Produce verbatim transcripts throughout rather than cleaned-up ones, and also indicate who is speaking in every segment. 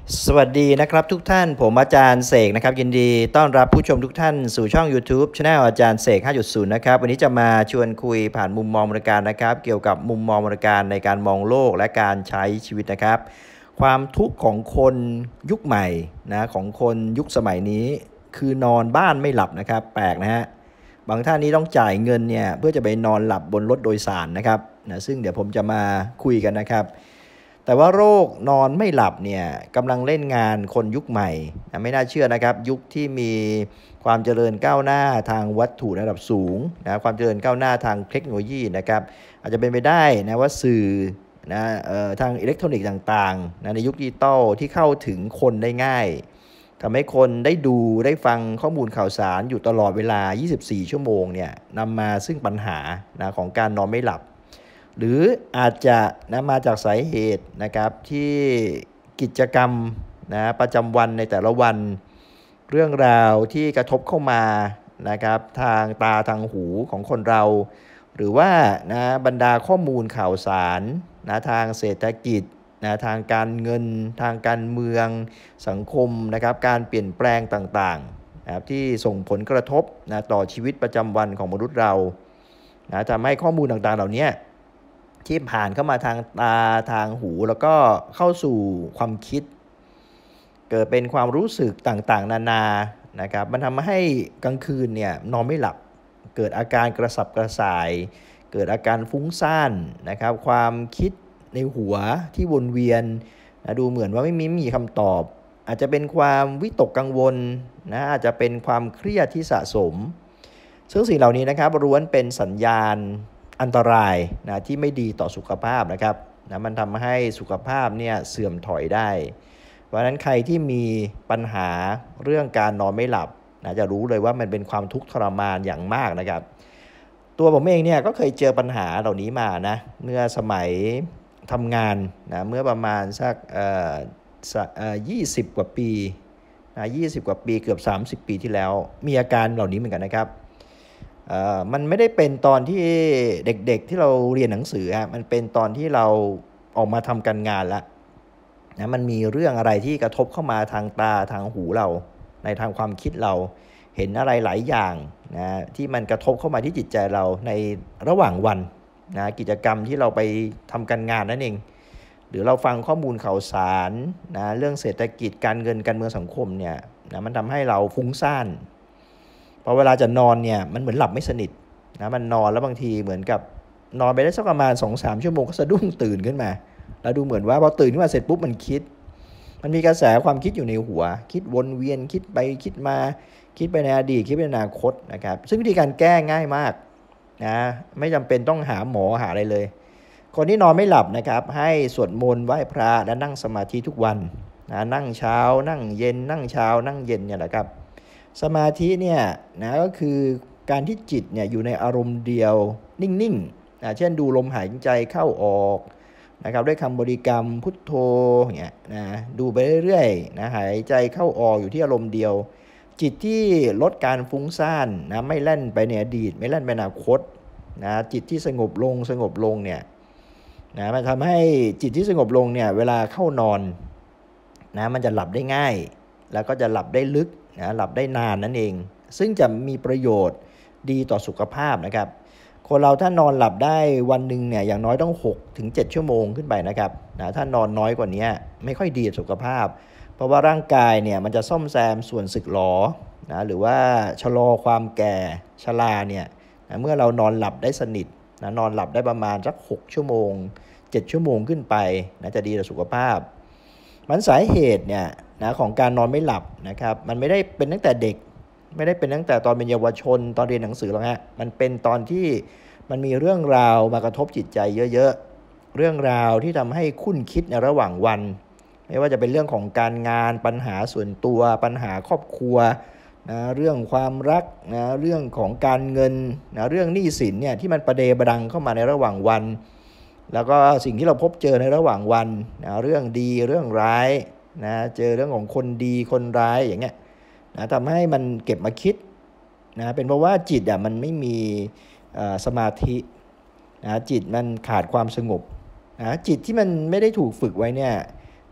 Speaker 1: สวัสดีนะครับทุกท่านผมอาจารย์เสกนะครับยินดีต้อนรับผู้ชมทุกท่านสู่ช่อง YouTube Channel อาจารย์เสก ห้าจุดศูนย์ นะครับวันนี้จะมาชวนคุยผ่านมุมมองบริการนะครับเกี่ยวกับมุมมองบริการในการมองโลกและการใช้ชีวิตนะครับความทุกข์ของคนยุคใหม่นะของคนยุคสมัยนี้คือนอนบ้านไม่หลับนะครับแปลกนะฮะบางท่านนี้ต้องจ่ายเงินเนี่ยเพื่อจะไปนอนหลับบนรถโดยสารนะครับนะซึ่งเดี๋ยวผมจะมาคุยกันนะครับแต่ว่าโรคนอนไม่หลับเนี่ยกำลังเล่นงานคนยุคใหม่นะไม่น่าเชื่อนะครับยุคที่มีความเจริญก้าวหน้าทางวัตถุระดับสูงนะความเจริญก้าวหน้าทางเทคโนโลยีนะครับอาจจะเป็นไปได้นะว่าสื่อนะเอ่อทางอิเล็กทรอนิกส์ต่างๆนะในยุคดิจิตอลที่เข้าถึงคนได้ง่ายทำให้คนได้ดูได้ฟังข้อมูลข่าวสารอยู่ตลอดเวลา ยี่สิบสี่ ชั่วโมงเนี่ยนำมาซึ่งปัญหานะของการนอนไม่หลับหรืออาจจะนะมาจากสาเหตุนะครับที่กิจกรรมนะประจำวันในแต่ละวันเรื่องราวที่กระทบเข้ามานะครับทางตาทางหูของคนเราหรือว่านะบรรดาข้อมูลข่าวสารนะทางเศรษฐกิจนะทางการเงินทางการเมืองสังคมนะครับการเปลี่ยนแปลงต่างๆนะครับที่ส่งผลกระทบนะต่อชีวิตประจำวันของมนุษย์เรานะทำให้ข้อมูลต่างๆเหล่านี้ที่ผ่านเข้ามาทางตาทางหูแล้วก็เข้าสู่ความคิดเกิดเป็นความรู้สึกต่างๆนานานะครับมันทำให้กลางคืนเนี่ยนอนไม่หลับเกิดอาการกระสับกระส่ายเกิดอาการฟุ้งซ่านนะครับความคิดในหัวที่วนเวียนนะดูเหมือนว่าไม่มีมีคำตอบอาจจะเป็นความวิตกกังวลนะอาจจะเป็นความเครียดที่สะสมซึ่งสิ่งเหล่านี้นะครับล้วนเป็นสัญญาณอันตรายนะที่ไม่ดีต่อสุขภาพนะครับนะมันทำให้สุขภาพเนี่ยเสื่อมถอยได้เพราะฉะนั้นใครที่มีปัญหาเรื่องการนอนไม่หลับนะจะรู้เลยว่ามันเป็นความทุกข์ทรมานอย่างมากนะครับตัวผมเองเนี่ยก็เคยเจอปัญหาเหล่านี้มานะเมื่อสมัยทำงานนะเมื่อประมาณสักเอ่อเอ่อยี่สิบกว่าปีนะยี่สิบกว่าปีเกือบสามสิบปีที่แล้วมีอาการเหล่านี้เหมือนกันนะครับเอ่อมันไม่ได้เป็นตอนที่เด็กๆที่เราเรียนหนังสือฮะมันเป็นตอนที่เราออกมาทำการงานแล้วนะมันมีเรื่องอะไรที่กระทบเข้ามาทางตาทางหูเราในทางความคิดเราเห็นอะไรหลายอย่างนะที่มันกระทบเข้ามาที่จิตใจเราในระหว่างวันนะกิจกรรมที่เราไปทำการงานนั่นเองหรือเราฟังข้อมูลข่าวสารนะเรื่องเศรษฐกิจการเงินการเมืองสังคมเนี่ยนะมันทำให้เราฟุ้งซ่านพอเวลาจะนอนเนี่ยมันเหมือนหลับไม่สนิทนะมันนอนแล้วบางทีเหมือนกับนอนไปได้สักประมาณ สองถึงสาม ชั่วโมงก็สะดุ้งตื่นขึ้นมาแล้วดูเหมือนว่าพอตื่นขึ้นมาเสร็จปุ๊บมันคิดมันมีกระแสความคิดอยู่ในหัวคิดวนเวียนคิดไปคิดมาคิดไปในอดีตคิดไปในอนาคตนะครับซึ่งวิธีการแก้ง่ายมากนะไม่จำเป็นต้องหาหมอหาอะไรเลยคนที่นอนไม่หลับนะครับให้สวดมนต์ไหว้พระและนั่งสมาธิทุกวันนะนั่งเช้านั่งเย็นนั่งเช้านั่งเย็นเนี่ยแหละครับสมาธิเนี่ยนะก็คือการที่จิตเนี่ยอยู่ในอารมณ์เดียวนิ่งๆนะเช่นดูลมหายใจเข้าออกนะครับด้วยคำบริกรรมพุทโธอย่างเงี้ยนะดูไปเรื่อยๆนะหายใจเข้าออกอยู่ที่อารมณ์เดียวจิตที่ลดการฟุ้งซ่านนะไม่แล่นไปในอดีตไม่แล่นไปอนาคตนะจิตที่สงบลงสงบลงเนี่ยนะมันทำให้จิตที่สงบลงเนี่ยเวลาเข้านอนนะมันจะหลับได้ง่ายแล้วก็จะหลับได้ลึกนะหลับได้นานนั่นเองซึ่งจะมีประโยชน์ดีต่อสุขภาพนะครับคนเราถ้านอนหลับได้วันหนึ่งเนี่ยอย่างน้อยต้องหกถึงเจ็ดชั่วโมงขึ้นไปนะครับนะถ้านอนน้อยกว่านี้ไม่ค่อยดีต่อสุขภาพเพราะว่าร่างกายเนี่ยมันจะซ่อมแซมส่วนสึกหรอนะหรือว่าชะลอความแก่ชราเนี่ยนะเมื่อเรานอนหลับได้สนิทนะนอนหลับได้ประมาณสักหกชั่วโมงเจ็ดชั่วโมงขึ้นไปนะจะดีต่อสุขภาพมันสาเหตุเนี่ยนะของการนอนไม่หลับนะครับมันไม่ได้เป็นตั้งแต่เด็กไม่ได้เป็นตั้งแต่ตอนเป็นเยาวชนตอนเรียนหนังสือหรอกฮะมันเป็นตอนที่มันมีเรื่องราวมากระทบจิตใจเยอะๆเรื่องราวที่ทำให้คุ้นคิดในระหว่างวันไม่ว่าจะเป็นเรื่องของการงานปัญหาส่วนตัวปัญหาครอบครัวนะเรื่องความรักนะเรื่องของการเงินนะเรื่องหนี้สินเนี่ยที่มันประเดประดังเข้ามาในระหว่างวันแล้วก็สิ่งที่เราพบเจอในระหว่างวันนะเรื่องดีเรื่องร้ายนะเจอเรื่องของคนดีคนร้ายอย่างเงี้ยนะทำให้มันเก็บมาคิดนะเป็นเพราะว่าจิตอ่ะมันไม่มีสมาธินะจิตมันขาดความสงบนะจิตที่มันไม่ได้ถูกฝึกไว้เนี่ย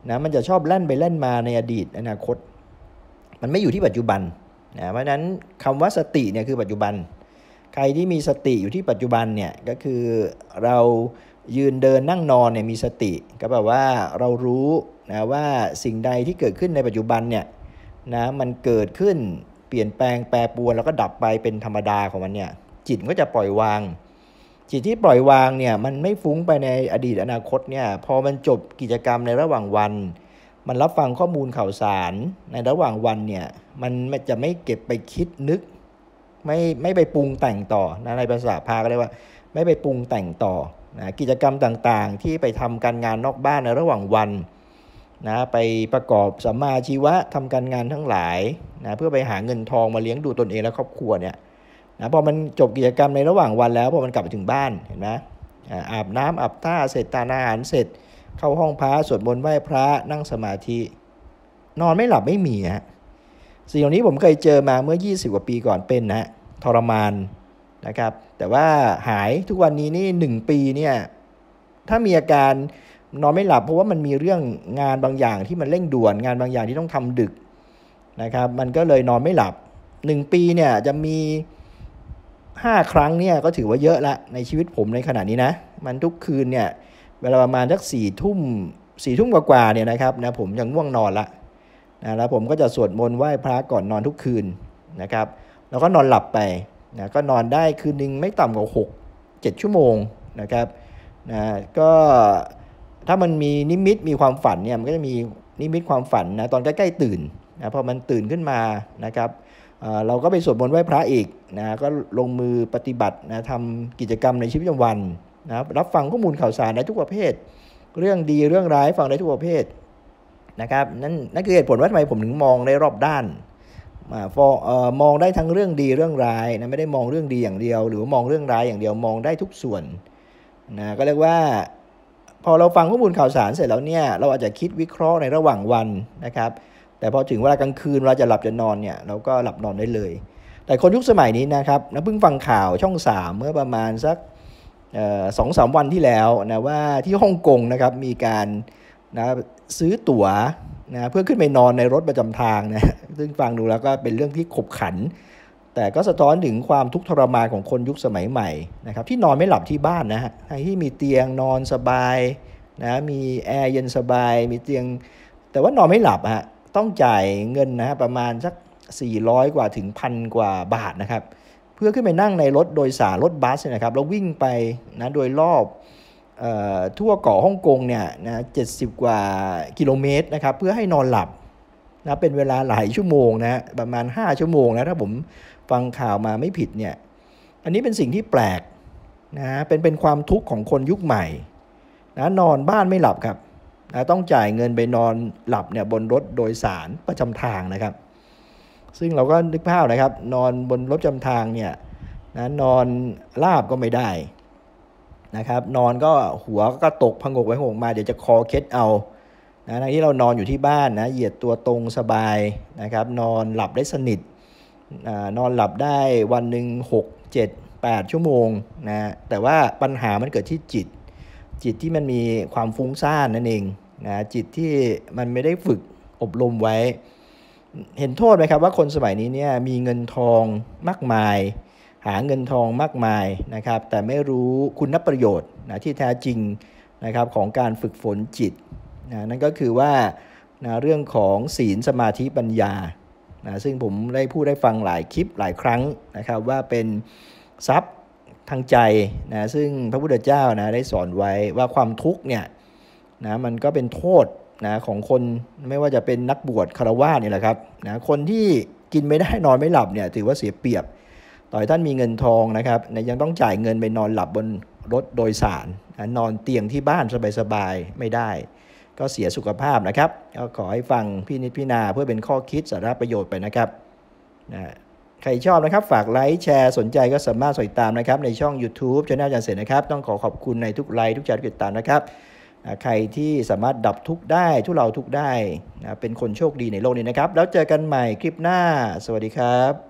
Speaker 1: นะมันจะชอบแล่นไปแล่นมาในอดีตอนาคตมันไม่อยู่ที่ปัจจุบันนะเพราะฉะนั้นคำว่าสติเนี่ยคือปัจจุบันใครที่มีสติอยู่ที่ปัจจุบันเนี่ยก็คือเรายืนเดินนั่งนอนเนี่ยมีสติก็แปลว่าเรารู้นะว่าสิ่งใดที่เกิดขึ้นในปัจจุบันเนี่ยนะมันเกิดขึ้นเปลี่ยนแปลงแปรปรวนแล้วก็ดับไปเป็นธรรมดาของมันเนี่ยจิตก็จะปล่อยวางจิตที่ปล่อยวางเนี่ยมันไม่ฟุ้งไปในอดีตอนาคตเนี่ยพอมันจบกิจกรรมในระหว่างวันมันรับฟังข้อมูลข่าวสารในระหว่างวันเนี่ยมันจะไม่เก็บไปคิดนึกไม่ไม่ไปปรุงแต่งต่อนะในภาษาพาก็เรียกว่าไม่ไปปรุงแต่งต่อนะกิจกรรมต่างๆที่ไปทำการงานนอกบ้านในระหว่างวันนะไปประกอบสัมมาอาชีวะทำการงานทั้งหลายนะเพื่อไปหาเงินทองมาเลี้ยงดูตนเองและครอบครัวเนี่ยนะพอมันจบกิจกรรมในระหว่างวันแล้วพอมันกลับไปถึงบ้านเห็นไหมอาบน้ำอาบท่าเสร็จทานอาหารเสร็จเข้าห้องพระสวดมนต์ไหว้พระนั่งสมาธินอนไม่หลับไม่มีฮะสิ่งเหล่านี้ผมเคยเจอมาเมื่อยี่สิบกว่าปีก่อนเป็นนะทรมานนะครับแต่ว่าหายทุกวันนี้นี่หนึ่งปีเนี่ยถ้ามีอาการนอนไม่หลับเพราะว่ามันมีเรื่องงานบางอย่างที่มันเร่งด่วนงานบางอย่างที่ต้องทำดึกนะครับมันก็เลยนอนไม่หลับหนึ่งปีเนี่ยจะมีห้าครั้งเนี่ยก็ถือว่าเยอะละในชีวิตผมในขณะนี้นะมันทุกคืนเนี่ยเวลาประมาณสักสี่ทุ่มสี่ทุ่มกว่าๆเนี่ยนะครับนะผมยังง่วงนอนละนะแล้วผมก็จะสวดมนต์ไหว้พระก่อนนอนทุกคืนนะครับแล้วก็นอนหลับไปนะก็นอนได้คืนนึงไม่ต่ำกว่าหกเจ็ดชั่วโมงนะครับนะก็ถ้ามันมีนิมิตมีความฝันเนี่ยมันก็จะมีนิมิตความฝันนะตอนใกล้ๆตื่นนะพอมันตื่นขึ้นมานะครับเราก็ไปสวดมนต์ไหว้พระอีกนะก็ลงมือปฏิบัตินะทำกิจกรรมในชีวิตประจำวันนะรับฟังข้อมูลข่าวสารได้ทุกประเภทเรื่องดีเรื่องร้ายฟังได้ทุกประเภทนะครับนั่นนั่นคือเหตุผลว่าทำไมผมถึงมองได้รอบด้านมองได้ทั้งเรื่องดีเรื่องร้ายนะไม่ได้มองเรื่องดีอย่างเดียวหรือมองเรื่องร้ายอย่างเดียวมองได้ทุกส่วนนะก็เรียกว่าพอเราฟังข้อมูลข่าวสารเสร็จแล้วเนี่ยเราอาจจะคิดวิเคราะห์ในระหว่างวันนะครับแต่พอถึงเวลากลางคืนเราจะหลับจะนอนเนี่ยเราก็หลับนอนได้เลยแต่คนยุคสมัยนี้นะครับนะเพิ่งฟังข่าวช่องสามเมื่อประมาณสักสองสามวันที่แล้วนะว่าที่ฮ่องกงนะครับมีการนะซื้อตั๋วนะเพื่อขึ้นไปนอนในรถประจำทางนะซึ่งฟังดูแล้วก็เป็นเรื่องที่ขบขันแต่ก็สะท้อนถึงความทุกข์ทรมานของคนยุคสมัยใหม่นะครับที่นอนไม่หลับที่บ้านนะฮะที่มีเตียงนอนสบายนะมีแอร์เย็นสบายมีเตียงแต่ว่านอนไม่หลับฮะต้องจ่ายเงินนะประมาณสักสี่ร้อยกว่าถึงพันกว่าบาทนะครับเพื่อขึ้นไปนั่งในรถโดยสารรถบัสนะครับแล้ววิ่งไปนะโดยรอบเอ่อทั่วเกาะฮ่องกงเนี่ยนะเจ็ดสิบกว่ากิโลเมตรนะครับเพื่อให้นอนหลับนะเป็นเวลาหลายชั่วโมงนะประมาณห้าชั่วโมงนะถ้าผมฟังข่าวมาไม่ผิดเนี่ยอันนี้เป็นสิ่งที่แปลกนะเป็นเป็นความทุกข์ของคนยุคใหม่นะนอนบ้านไม่หลับครับนะต้องจ่ายเงินไปนอนหลับเนี่ยบนรถโดยสารประจำทางนะครับซึ่งเราก็นึกภาพนะครับนอนบนรถประจำทางเนี่ยนะนอนราบก็ไม่ได้นะครับนอนก็หัวก็ตกพงกไปพงกมาเดี๋ยวจะคอเคล็ดเอานะในที่เรานอนอยู่ที่บ้านนะเหยียดตัวตรงสบายนะครับนอนหลับได้สนิทนอนหลับได้วันหนึ่งหก เจ็ด แปดชั่วโมงนะแต่ว่าปัญหามันเกิดที่จิตจิตที่มันมีความฟุ้งซ่านนั่นเองนะจิตที่มันไม่ได้ฝึกอบรมไว้เห็นโทษไหมครับว่าคนสมัยนี้เนี่ยมีเงินทองมากมายหาเงินทองมากมายนะครับแต่ไม่รู้คุณประโยชน์นะที่แท้จริงนะครับของการฝึกฝนจิตนะนั่นก็คือว่านะเรื่องของศีลสมาธิปัญญานะซึ่งผมได้พูดได้ฟังหลายคลิปหลายครั้งนะครับว่าเป็นทรัพย์ทางใจนะซึ่งพระพุทธเจ้านะได้สอนไว้ว่าความทุกข์เนี่ยนะมันก็เป็นโทษนะของคนไม่ว่าจะเป็นนักบวชฆราวาสนี่แหละครับนะคนที่กินไม่ได้นอนไม่หลับเนี่ยถือว่าเสียเปรียบต่อให้ท่านมีเงินทองนะครับนะยังต้องจ่ายเงินไปนอนหลับบนรถโดยสารนะนอนเตียงที่บ้านสบายๆไม่ได้ก็เสียสุขภาพนะครับก็ขอให้ฟังพี่นิดพี่นาเพื่อเป็นข้อคิดสาระประโยชน์ไปนะครับนะใครชอบนะครับฝากไลค์แชร์สนใจก็สามารถติดตามนะครับในช่อง YouTube Channel อาจารย์เสกนะครับต้องขอขอบคุณในทุกไลค์ทุกแชร์ทุกติดตามนะครับใครที่สามารถดับทุกข์ได้ทุเราทุกข์ได้นะเป็นคนโชคดีในโลกนี้นะครับแล้วเจอกันใหม่คลิปหน้าสวัสดีครับ